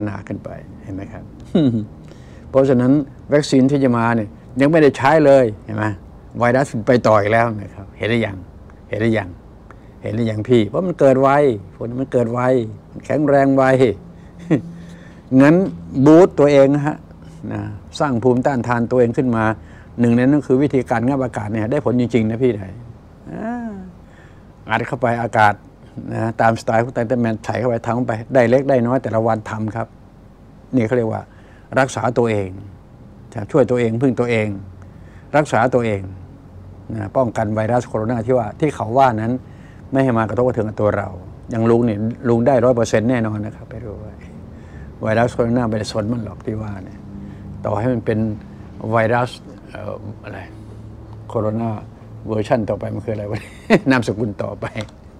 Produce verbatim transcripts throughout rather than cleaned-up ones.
หนาขึ้นไปเห็นไหมครับ เพราะฉะนั้นวัคซีนที่จะมาเนี่ยยังไม่ได้ใช้เลยเห็นไหมไวรัสไปต่ออีกแล้วนะครับเห็นหรือยังเห็นหรือยังเห็นหรือยังพี่เพราะมันเกิดไวพวกนี้มันเกิดไวแข็งแรงไว งั้นบูสต์ตัวเองนะฮะนะสร้างภูมิต้านทานตัวเองขึ้นมาหนึ่งในนั้นคือวิธีการงับอากาศเนี่ยได้ผลจริงๆนะพี่ไทยอัดเข้าไปอากาศนะตามสไตล์ของไทแมนไถเข้าไปทำไปได้เล็กได้น้อยแต่ละวันทำครับนี่เขาเรียกว่ารักษาตัวเองช่วยตัวเองพึ่งตัวเองรักษาตัวเองนะป้องกันไวรัสโคโรนาที่ว่าที่เขาว่านั้นไม่ให้มากระทบกระเทือนกับตัวเราอย่างลุงเนี่ยลุงได้ร้อยเปอร์เซ็นต์แน่นอนนะครับไปดูไวรัสโคโรนาไม่ได้สนมันหรอกที่ว่าเนี่ยต่อให้มันเป็นไวรัสอะไรโคโรนาเวอร์ชันต่อไปมันคืออะไรวะ นามสกุลต่อไป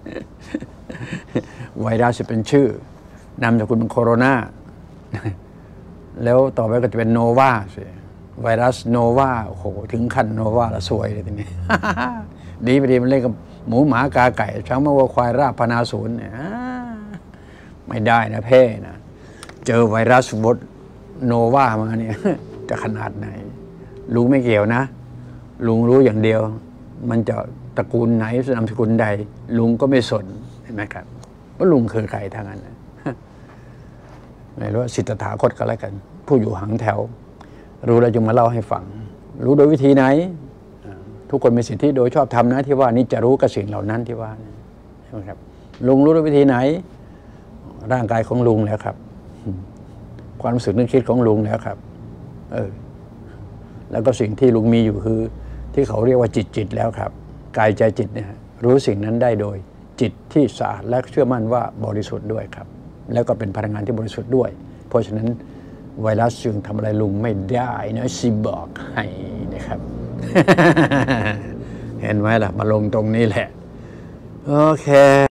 ไวรัสจะเป็นชื่อนามสกุลเป็นโคโรนาแล้วต่อไปก็จะเป็นโนวาสิไวรัสโนวาโอ้โหถึงขั้นโนวาละสวยเลยทีนี้ ดีไปดีมันเล่นกับหมูหมากาไก่ช้างมะวัวควายราพนาศูนย์เนี่ยไม่ได้นะเพ่นะเจอไวรัสบดโนวามาเนี่ย จะขนาดไหนลุงไม่เกี่ยวนะลุงรู้อย่างเดียวมันจะตระกูลไหนนามสกุลใดลุงก็ไม่สนเห็นไหมครับว่าลุงคือใครทางนั้นไม่รู้สิทธาคตก็แล้วกันผู้อยู่หังแถวรู้แล้วจึงมาเล่าให้ฟังรู้โดยวิธีไหนทุกคนมีสิทธิโดยชอบธรรมนะที่ว่านี่จะรู้กับสิ่งเหล่านั้นที่ว่าใช่ไหมครับลุงรู้โดยวิธีไหนร่างกายของลุงแล้วครับความรู้สึกนึกคิดของลุงแล้วครับเออแล้วก็สิ่งที่ลุงมีอยู่คือที่เขาเรียกว่าจิตจิตแล้วครับกายใจจิตเนี่ยรู้สิ่งนั้นได้โดยจิตที่สะอาดและเชื่อมั่นว่าบริสุทธิ์ด้วยครับแล้วก็เป็นพลังงานที่บริสุทธิ์ด้วยเพราะฉะนั้นไวรัสจึงทำอะไรลุงไม่ได้นะสิบอกให้นะครับ เห็นไหมล่ะมาลงตรงนี้แหละโอเค